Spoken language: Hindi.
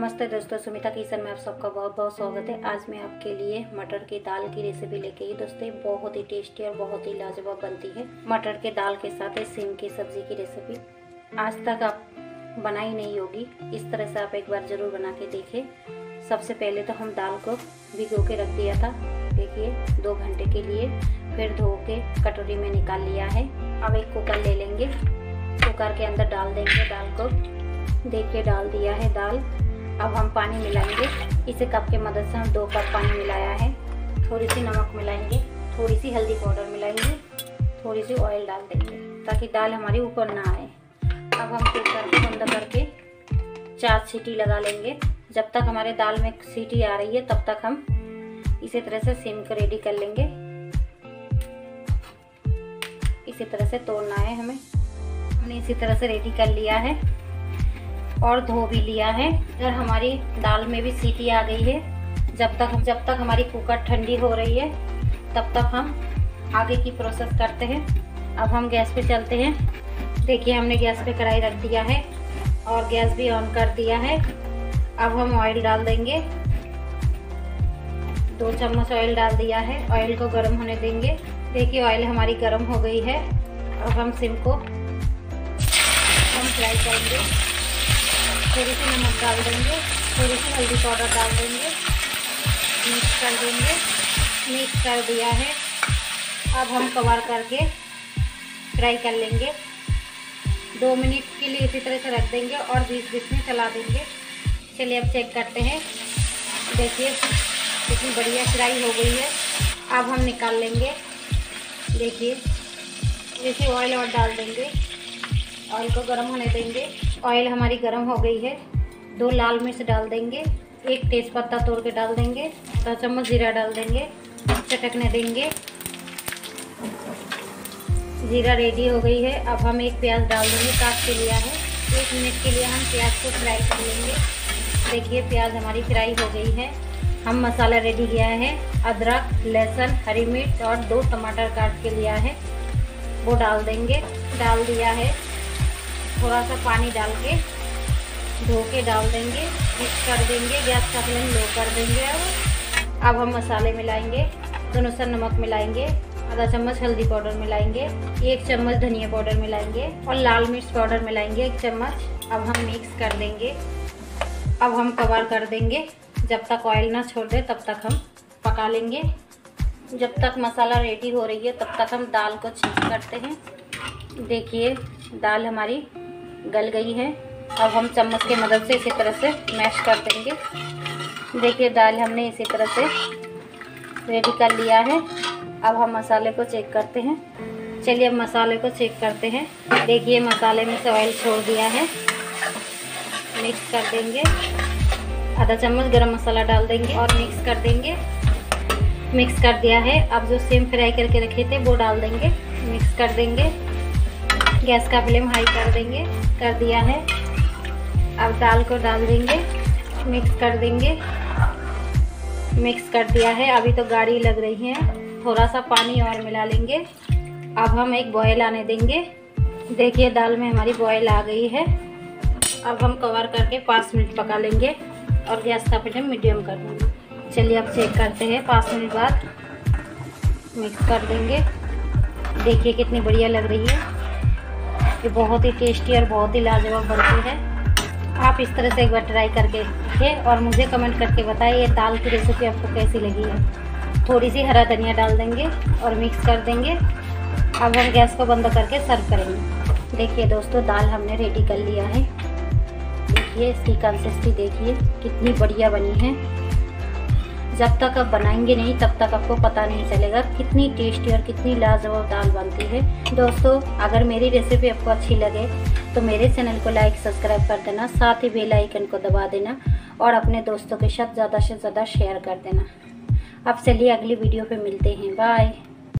नमस्ते दोस्तों, सुमिता किचन में आप सबका बहुत बहुत स्वागत है। आज मैं आपके लिए मटर की दाल की रेसिपी लेके आई दोस्तों। बहुत ही टेस्टी और बहुत ही लाजवाब बनती है मटर के दाल के साथ है सेम की सब्जी की रेसिपी। आज तक आप बनाई नहीं होगी, इस तरह से आप एक बार ज़रूर बना के देखें। सबसे पहले तो हम दाल को भिगो के रख दिया था, देखिए 2 घंटे के लिए। फिर धो के कटोरी में निकाल लिया है। अब एक कुकर ले लेंगे, कुकर के अंदर डाल देंगे दाल को। देखिए डाल दिया है दाल। अब हम पानी मिलाएंगे। इसे कप के मदद से हम 2 कप पानी मिलाया है। थोड़ी सी नमक मिलाएंगे, थोड़ी सी हल्दी पाउडर मिलाएंगे, थोड़ी सी ऑयल डाल देंगे ताकि दाल हमारी ऊपर ना आए। अब हम कुकर को बंद करके 4 सीटी लगा लेंगे। जब तक हमारे दाल में सीटी आ रही है तब तक हम इसी तरह से सिम को रेडी कर लेंगे। इसी तरह से तोड़ना है हमें। हमने इसी तरह से रेडी कर लिया है और धो भी लिया है। अगर हमारी दाल में भी सीटी आ गई है, जब तक हमारी कुकर ठंडी हो रही है तब तक हम आगे की प्रोसेस करते हैं। अब हम गैस पे चलते हैं। देखिए हमने गैस पे कढ़ाई रख दिया है और गैस भी ऑन कर दिया है। अब हम ऑयल डाल देंगे। 2 चम्मच ऑयल डाल दिया है। ऑयल को गर्म होने देंगे। देखिए ऑयल हमारी गर्म हो गई है। अब हम सिम को फ्राई करेंगे। थोड़ी सी नमक डाल देंगे, थोड़ी सी हल्दी पाउडर डाल देंगे, मिक्स कर देंगे। मिक्स कर दिया है। अब हम कवर करके फ्राई कर लेंगे। 2 मिनट के लिए इसी तरह से रख देंगे और बीच-बीच में चला देंगे। चलिए अब चेक करते हैं। देखिए कितनी बढ़िया फ्राई हो गई है। अब हम निकाल लेंगे। देखिए जैसे ऑयल और डाल देंगे, ऑयल को गर्म होने देंगे। ऑयल हमारी गर्म हो गई है। 2 लाल मिर्च डाल देंगे, 1 तेज़पत्ता तोड़ के डाल देंगे, 2 चम्मच जीरा डाल देंगे, चटकने देंगे। जीरा रेडी हो गई है। अब हम 1 प्याज डाल देंगे, काट के लिया है। 1 मिनट के लिए हम प्याज को फ्राई कर लेंगे। देखिए प्याज हमारी फ्राई हो गई है। हम मसाला रेडी किया है। अदरक, लहसुन, हरी मिर्च और 2 टमाटर काट के लिया है, वो डाल देंगे। डाल दिया है। थोड़ा सा पानी डाल के धो के डाल देंगे, मिक्स कर देंगे। गैस का फ्लेम लो कर देंगे। अब हम मसाले मिलाएंगे। अनुसार नमक मिलाएंगे, आधा चम्मच हल्दी पाउडर मिलाएंगे, 1 चम्मच धनिया पाउडर मिलाएंगे और लाल मिर्च पाउडर मिलाएंगे 1 चम्मच। अब हम मिक्स कर देंगे। अब हम कवर कर देंगे। जब तक ऑयल ना छोड़ दे तब तक हम पका लेंगे। जब तक मसाला रेडी हो रही है तब तक हम दाल को चेक करते हैं। देखिए दाल हमारी गल गई है। अब हम चम्मच की मदद से इसी तरह से मैश कर देंगे। देखिए दाल हमने इसी तरह से रेडी कर लिया है। अब हम मसाले को चेक करते हैं। चलिए अब मसाले को चेक करते हैं। देखिए मसाले में से ऑयल छोड़ दिया है। मिक्स कर देंगे। आधा चम्मच गरम मसाला डाल देंगे और मिक्स कर देंगे। मिक्स कर दिया है। अब जो सेम फ्राई करके रखे थे वो डाल देंगे, मिक्स कर देंगे। गैस का फ्लेम हाई कर देंगे। कर दिया है। अब दाल को डाल देंगे, मिक्स कर देंगे। मिक्स कर दिया है। अभी तो गाढ़ी लग रही है, थोड़ा सा पानी और मिला लेंगे। अब हम एक बॉयल आने देंगे। देखिए दाल में हमारी बॉयल आ गई है। अब हम कवर करके 5 मिनट पका लेंगे और गैस का फ्लेम मीडियम कर देंगे। चलिए अब चेक करते हैं। 5 मिनट बाद मिक्स कर देंगे। देखिए कितनी बढ़िया लग रही है। ये बहुत ही टेस्टी और बहुत ही लाजवाब बनती है। आप इस तरह से एक बार ट्राई करके देखिए और मुझे कमेंट करके बताइए ये दाल की रेसिपी आपको कैसी लगी है। थोड़ी सी हरा धनिया डाल देंगे और मिक्स कर देंगे। अब हम गैस को बंद करके सर्व करेंगे। देखिए दोस्तों दाल हमने रेडी कर लिया है। देखिए इसकी कंसिस्टेंसी देखिए कितनी बढ़िया बनी है। जब तक आप बनाएंगे नहीं तब तक आपको पता नहीं चलेगा कितनी टेस्टी और कितनी लाजवाब दाल बनती है। दोस्तों अगर मेरी रेसिपी आपको अच्छी लगे तो मेरे चैनल को लाइक सब्सक्राइब कर देना, साथ ही बेल आइकन को दबा देना और अपने दोस्तों के साथ ज़्यादा से ज़्यादा शेयर कर देना। अब चलिए अगली वीडियो पे मिलते हैं। बाय।